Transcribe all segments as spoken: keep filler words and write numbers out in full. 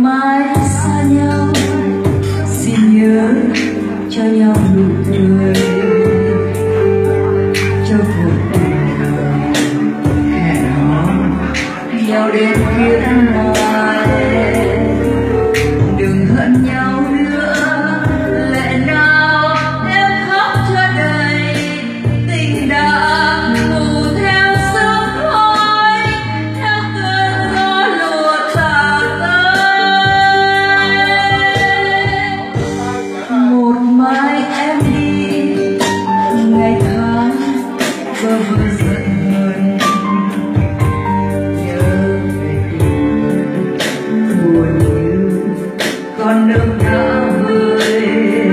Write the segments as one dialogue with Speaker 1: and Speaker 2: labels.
Speaker 1: mai xa nhau, xin nhớ cho nhau nụ cười, cho cuộc tình hẹn hò nhau đến thiên ngoài. Đừng hận nhau nữa, lẽ nào em khóc cho đầy, tình đã mù theo sương khói, theo cơn gió lùa tàn tới. Một mai em đi, ngày tháng bơ vơ giận hờn, nhớ về tình buồn như con nước đã vơi.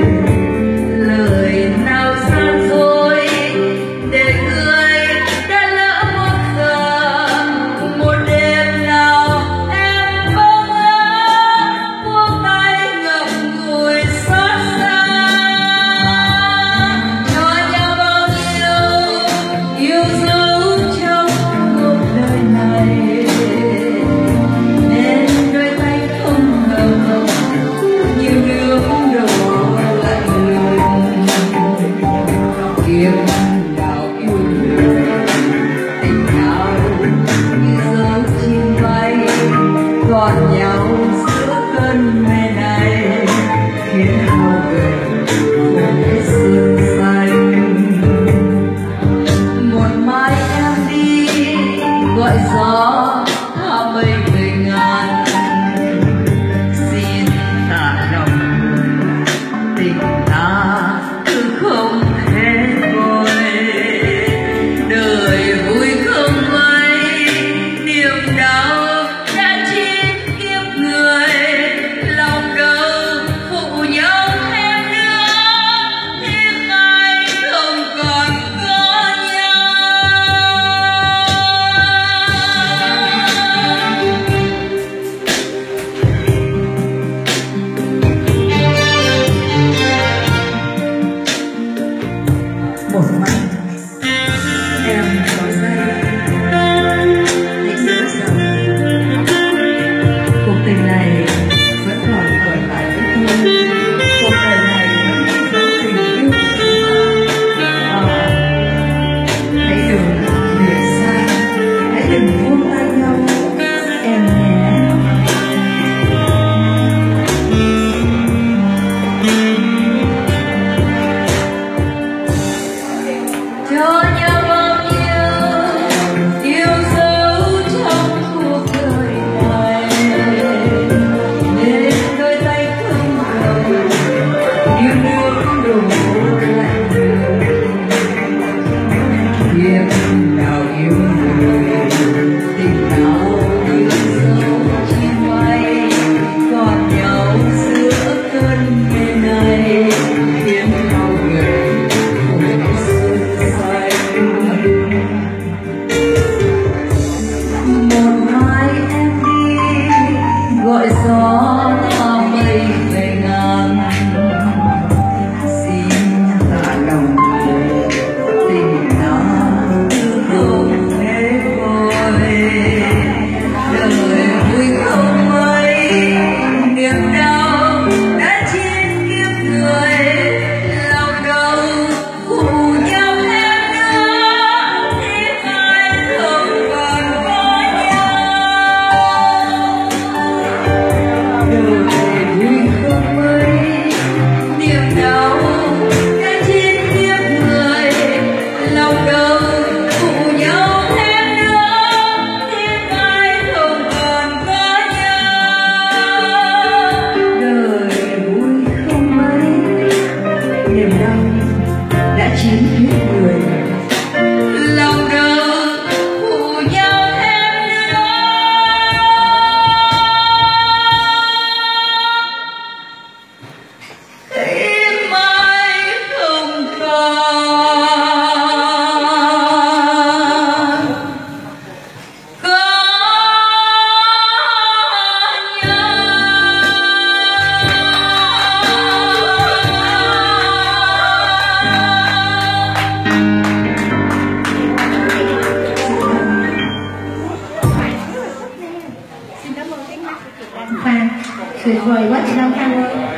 Speaker 1: Lời nào gian dối để người đã lỡ một giờ, một đêm nào em bơ vơ buông tay ngậm ngùi xót xa. Nói nhau bao nhiêu yêu dấu trong cuộc đời này, nên đôi tay không ngờ như nước đổ lạnh lùng. Kiếp nào yêu người, tình nào như dấu chim bay, gọn nhau giữa cơn mê này, khiến hao gầy cùng sương xanh. Một mai em đi, gọi gió tha mây về ngàn, xin thả lòng tình ta cứ không hết vội. Đời vui không mấy, niềm đau đã chi kiếp người, lòng đâu phụ nhau thêm nữa, tiếc ai không còn có nhau. Một mai em có dây, hãy nhớ rằng cuộc tình này vẫn còn còn lại với tôi. Cuộc đời này vẫn dấu tình yêu của ta. À, hãy đừng lìa xa, hãy đừng buông tay nhau em nhé. Cho nhau bao nhiêu yêu dấu trong cuộc đời này, nên đôi tay không ngờ như nước đổ lạnh lùng. Kiếp nào yêu người, tình nào như dấu chim bay, gọn nhau giữa cơn mê này, khiến hao gầy cùng sương xanh. Một mai em đi, gọi gió tha mây về ngàn, xin thả lòng tình ta cứ không hết vội. Đời vui không mấy, niềm đau đã chiếm kiếp người, lòng đâu phụ nhau thêm nữa, tiếc ai không còn có nhau. Đời vui không mấy, niềm đau đã chiếm kiếp người, lòng đâu phụ nhau thêm nữa, tiếc ai không còn có nhau. vời quá chị Nam Khang ơi.